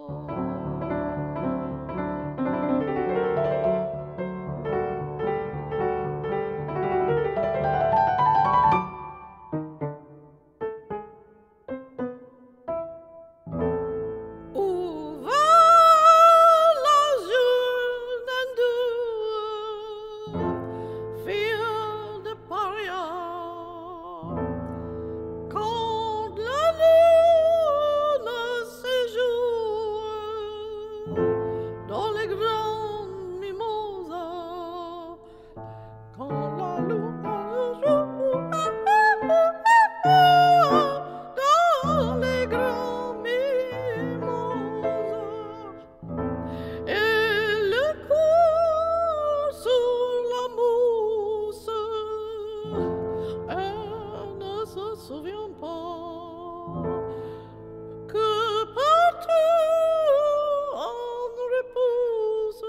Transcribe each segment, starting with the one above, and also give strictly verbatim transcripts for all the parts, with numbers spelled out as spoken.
Souviens pas que partout on repousse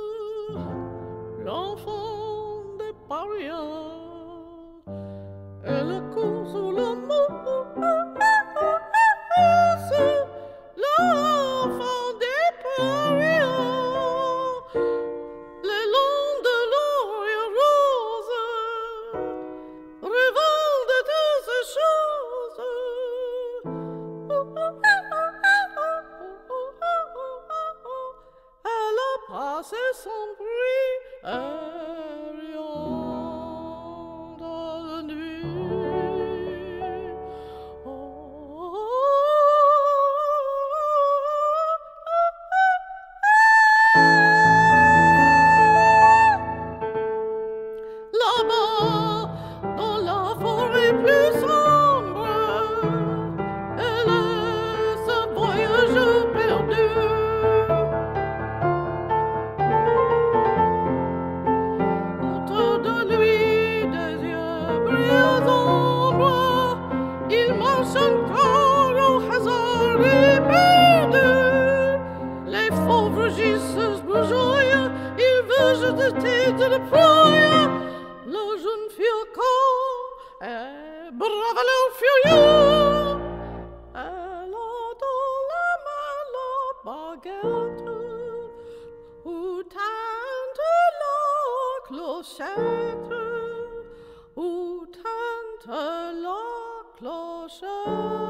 l'enfant des parias et le coup sous le mousse, l'enfant des parias, les longs de l'Orient rose, rêvant de toutes ces choses. Elle a passé son bruit aérien dans la nuit. Oh, là-bas, dans la forêt plus sombre, elle est ce voyage perdu. Autour de lui, des yeux brillants d'ombre, il marche encore au hasard éperdu. Les fauves gisses bourgeoient, il veut jeter de la proie. La jeune fille au corps est brave à leur furieux. Elle a dans la main la baguette où tinte la clochette, où tinte la clochette.